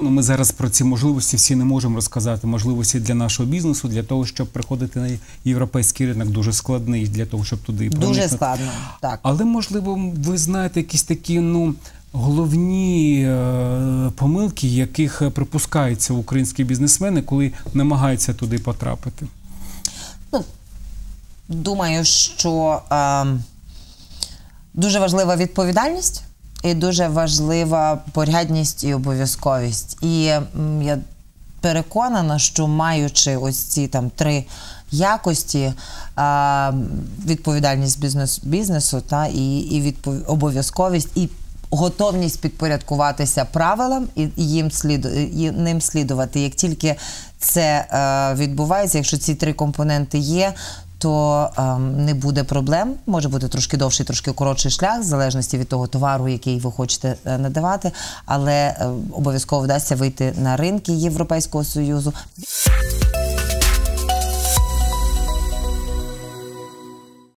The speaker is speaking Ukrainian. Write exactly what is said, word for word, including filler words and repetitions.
Ми зараз про ці можливості всі не можемо розказати. Можливості для нашого бізнесу, для того, щоб приходити на європейський ринок, дуже складний для того, щоб туди проникнути. Дуже складно, так. Але, можливо, ви знаєте якісь такі, ну, головні е, помилки, яких припускаються українські бізнесмени, коли намагаються туди потрапити? Ну, думаю, що е, дуже важлива відповідальність і дуже важлива порядність і обов'язковість. І м, я переконана, що маючи ось ці там три якості, е, відповідальність бізнес, бізнесу та, і, і відпов... обов'язковість, і готовність підпорядкуватися правилам і їм слід, і ним слідувати. Як тільки це е, відбувається, якщо ці три компоненти є, то е, не буде проблем. Може бути трошки довший, трошки коротший шлях, в залежності від того товару, який ви хочете е, надавати, але е, обов'язково вдасться вийти на ринки Європейського Союзу.